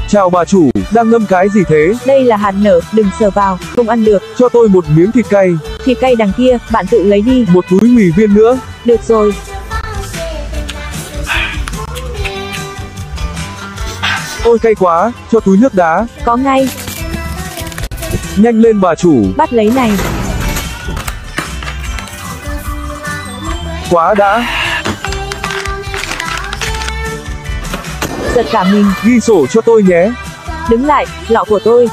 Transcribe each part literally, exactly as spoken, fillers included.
Chào bà chủ, đang ngâm cái gì thế? Đây là hạt nở, đừng sờ vào, không ăn được. Cho tôi một miếng thịt cay. Thịt cay đằng kia, bạn tự lấy đi. Một túi mì viên nữa. Được rồi. Ôi cay quá, cho túi nước đá. Có ngay. Nhanh lên bà chủ. Bắt lấy này. Quá đã. Giật cả mình. Ghi sổ cho tôi nhé. Đứng lại, lọ của tôi.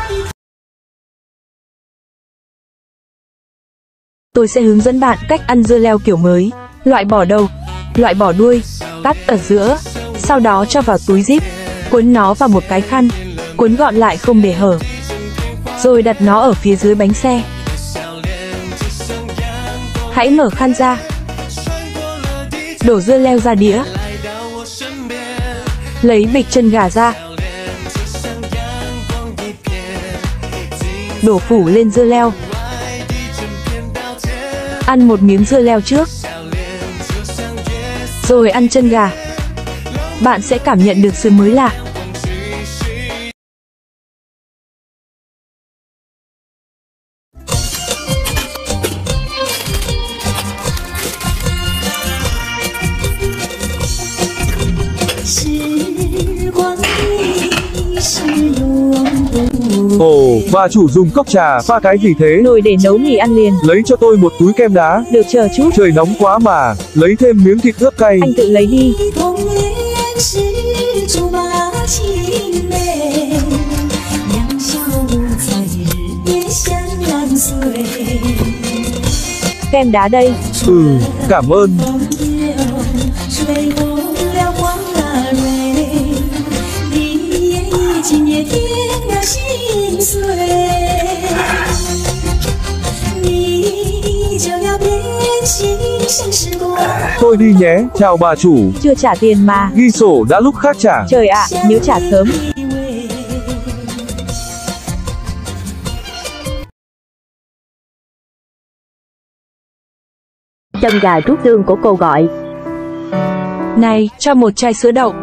Tôi sẽ hướng dẫn bạn cách ăn dưa leo kiểu mới. Loại bỏ đầu, loại bỏ đuôi, cắt ở giữa, sau đó cho vào túi zip, cuốn nó vào một cái khăn, cuốn gọn lại không để hở, rồi đặt nó ở phía dưới bánh xe. Hãy mở khăn ra, đổ dưa leo ra đĩa, lấy bịch chân gà ra, đổ phủ lên dưa leo. Ăn một miếng dưa leo trước, rồi ăn chân gà. Bạn sẽ cảm nhận được sự mới lạ. Ồ, bà chủ dùng cốc trà pha cái gì thế? Nồi để nấu mì ăn liền. Lấy cho tôi một túi kem đá. Được, chờ chút. Trời nóng quá mà. Lấy thêm miếng thịt ướp cay. Anh tự lấy đi. Kem đá đây. Ừ, cảm ơn. Tôi đi nhé, chào bà chủ. Chưa trả tiền mà. Ghi sổ đã lúc khác trả. Trời ạ, à, nhớ trả sớm. Chân gà rút tương của cô gọi. Này, cho một chai sữa đậu.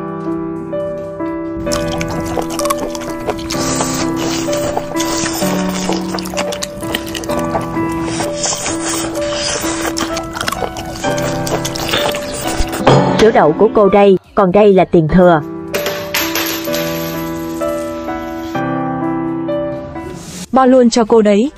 Sữa đậu của cô đây, còn đây là tiền thừa. Bo luôn cho cô đấy.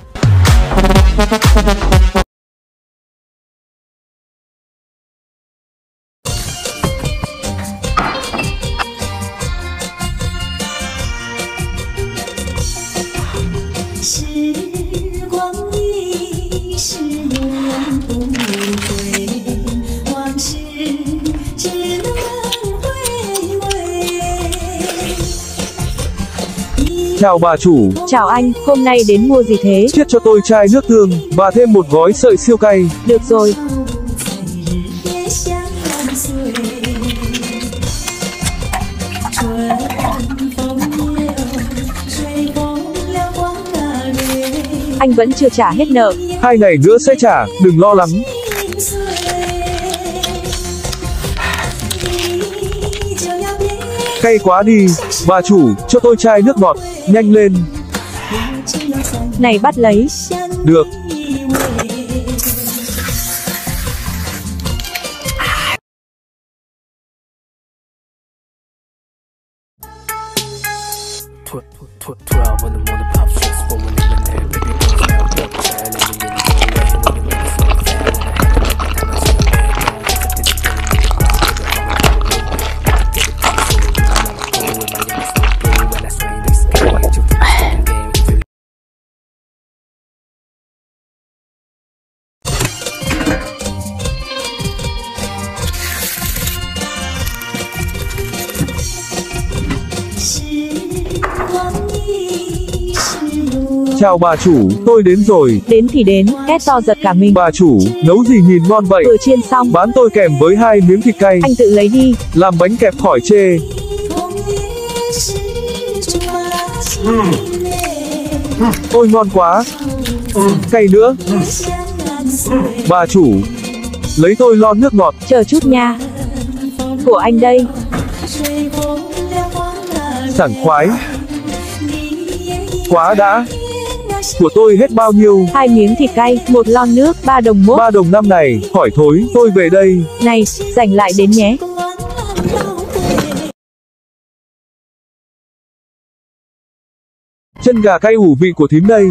Chào bà chủ. Chào anh, hôm nay đến mua gì thế? Chiết cho tôi chai nước tương, và thêm một gói sợi siêu cay. Được rồi. Anh vẫn chưa trả hết nợ. Hai ngày nữa sẽ trả, đừng lo lắng. Cay quá đi. Bà chủ, cho tôi chai nước ngọt, nhanh lên. Này bắt lấy. Được. Chào bà chủ, tôi đến rồi. Đến thì đến, két to giật cả mình. Bà chủ, nấu gì nhìn ngon vậy? Vừa chiên xong. Bán tôi kèm với hai miếng thịt cay. Anh tự lấy đi. Làm bánh kẹp khỏi chê. Ôi ngon quá. Cay nữa. Bà chủ, lấy tôi lon nước ngọt. Chờ chút nha. Của anh đây. Sảng khoái. Quá đã. Của tôi hết bao nhiêu? Hai miếng thịt cay, một lon nước, ba đồng mốt. Ba đồng năm này, khỏi thối, tôi về đây. Này, dành lại đến nhé. Chân gà cay ủ vị của thím đây.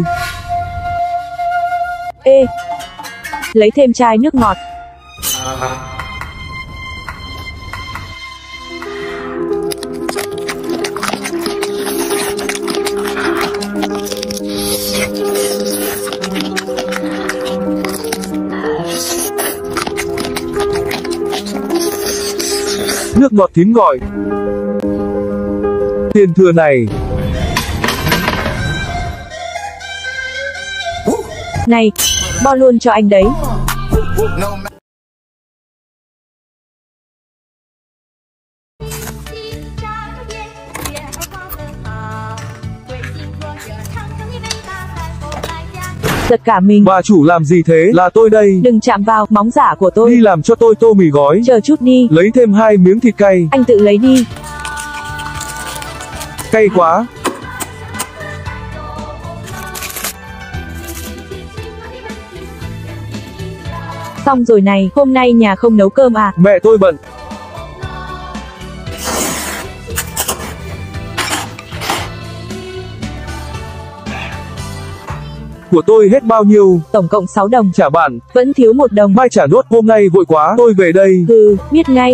Ê, lấy thêm chai nước ngọt. Nước ngọt thím gọi. Tiền thừa này. Này, bo luôn cho anh đấy. Giật cả mình. Bà chủ làm gì thế? Là tôi đây. Đừng chạm vào móng giả của tôi. Đi làm cho tôi tô mì gói. Chờ chút đi. Lấy thêm hai miếng thịt cay. Anh tự lấy đi. Cay quá. Xong rồi này, hôm nay nhà không nấu cơm à? Mẹ tôi bận. Của tôi hết bao nhiêu? Tổng cộng sáu đồng. Trả bạn. Vẫn thiếu một đồng. Mai trả nốt, hôm nay vội quá, tôi về đây. Hừ, biết ngay.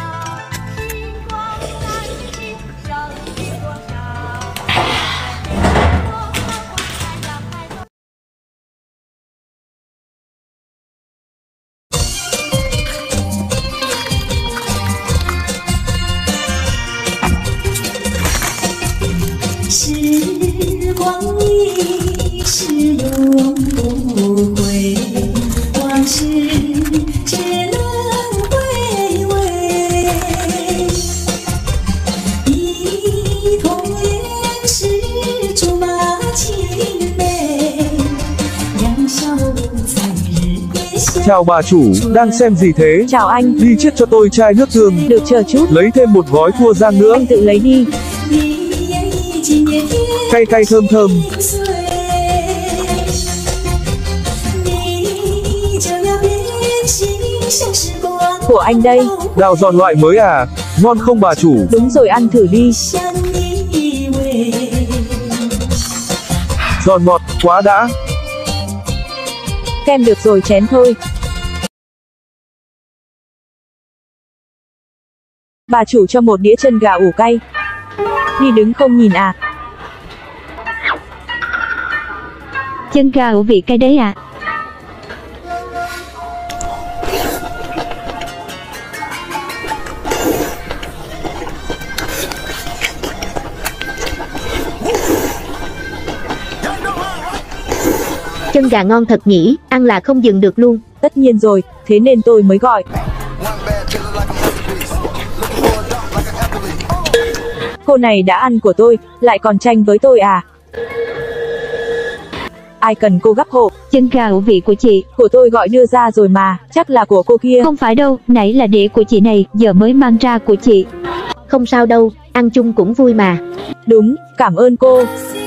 Chào bà chủ, đang xem gì thế? Chào anh. Đi chiết cho tôi chai nước tương. Được, chờ chút. Lấy thêm một gói cua rang nữa. Anh tự lấy đi. Cay cay thơm thơm. Của anh đây. Đào giòn loại mới à? Ngon không bà chủ? Đúng rồi, ăn thử đi. Giòn ngọt, quá đã. Kem được rồi, chén thôi. Bà chủ cho một đĩa chân gà ủ cay. Đi đứng không nhìn à? Chân gà ủ vị cay đấy ạ. À? Chân gà ngon thật nhỉ, ăn là không dừng được luôn. Tất nhiên rồi, thế nên tôi mới gọi. Cô này đã ăn của tôi, lại còn tranh với tôi à? Ai cần cô gấp hộ? Chân gà ủ vị của chị. Của tôi gọi đưa ra rồi mà, chắc là của cô kia. Không phải đâu, nãy là đĩa của chị này, giờ mới mang ra của chị. Không sao đâu, ăn chung cũng vui mà. Đúng, cảm ơn cô.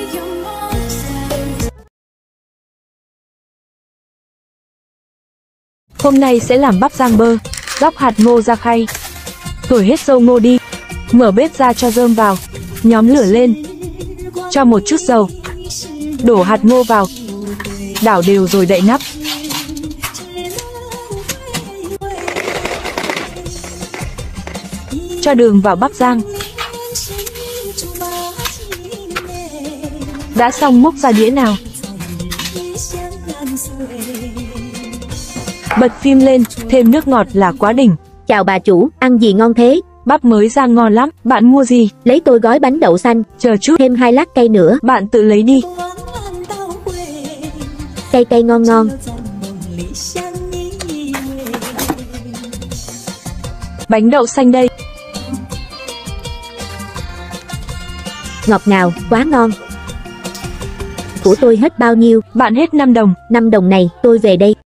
Hôm nay sẽ làm bắp rang bơ, gắp hạt ngô ra khay. Thổi hết dâu ngô đi. Mở bếp ra cho rơm vào. Nhóm lửa lên. Cho một chút dầu. Đổ hạt ngô vào. Đảo đều rồi đậy nắp. Cho đường vào bắp rang. Đã xong múc ra đĩa nào. Bật phim lên, thêm nước ngọt là quá đỉnh. Chào bà chủ, ăn gì ngon thế? Bắp mới ra ngon lắm, bạn mua gì? Lấy tôi gói bánh đậu xanh. Chờ chút. Thêm hai lát cây nữa. Bạn tự lấy đi. Cây cây ngon ngon. Bánh đậu xanh đây. Ngọt ngào, quá ngon. Của tôi hết bao nhiêu? Bạn hết năm đồng. năm đồng này, tôi về đây.